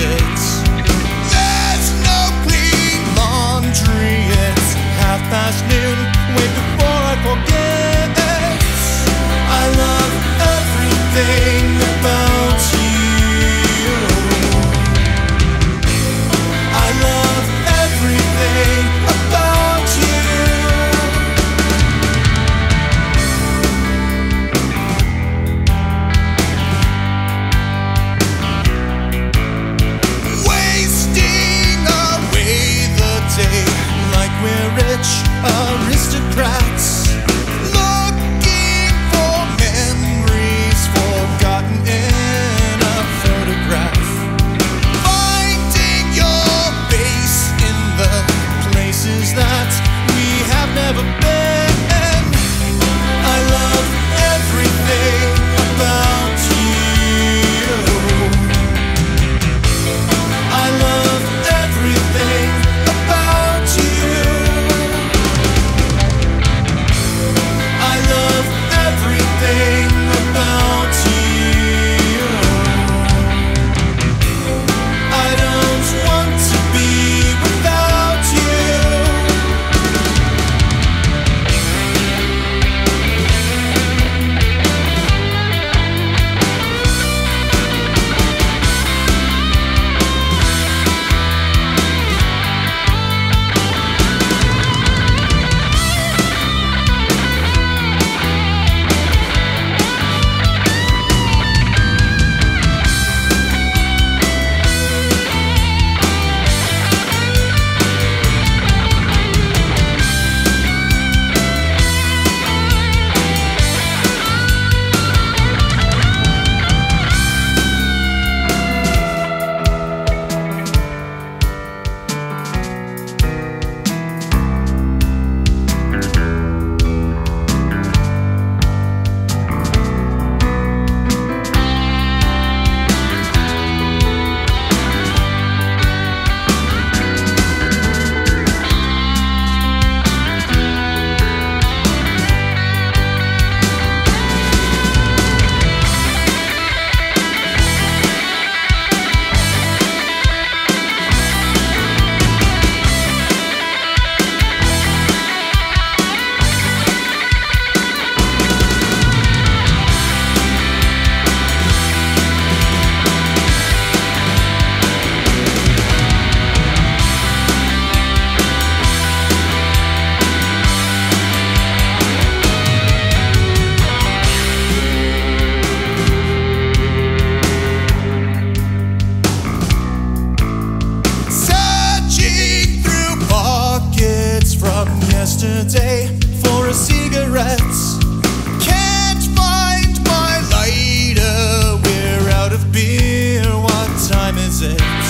it. There's no clean laundry, it's noon, wait before I forget. I love everything about you. I love everything about wasting away the day like we're rich aristocrats, looking for memories forgotten in a photograph, finding your face in the places that we have never been. I love everything about you. I love everything about you. I love everything about you. I don't want to be without you. Yesterday for a cigarette, can't find my lighter, we're out of beer, what time is it?